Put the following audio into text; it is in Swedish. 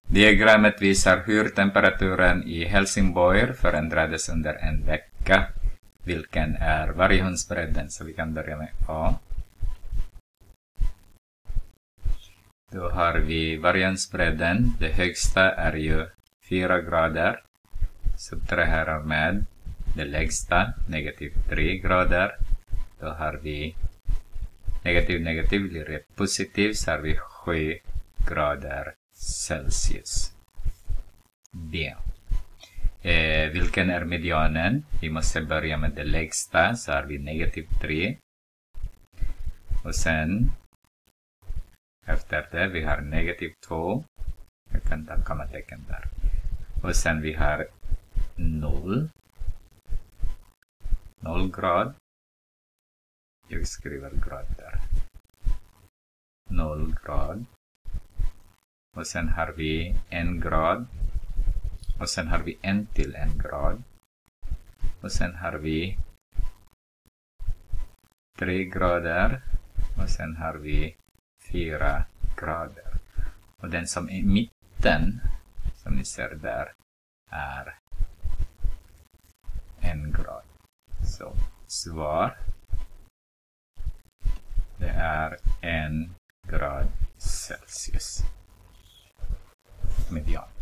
Diagrammet visar hur temperaturen i Helsingborg förändrades under en vecka. Vilken är variationsbredden? Så vi kan börja med A. Då har vi variationsbredden. Det högsta är ju 4 grader. Subtraherar med det lägsta, negativ 3 grader. Då har vi negativ blir det positiv, så har vi 7 grader Celsius. B. Vilken är medianen? Vi måste börja med det lägsta, så har vi negativ 3. Och sen efter det vi har negativ 2. Jag kan ta kommatecken där. Och sen vi har 0 grad. Jag skriver grad där. 0 grad. Och sen har vi 1 grad. Och sen har vi 1 till 1 grad. Och sen har vi 3 grader. Och sen har vi 4 grader. Och den som är i mitten, som ni ser där, är 1 grad. Så svar. Det är 1 grad Celsius. Median.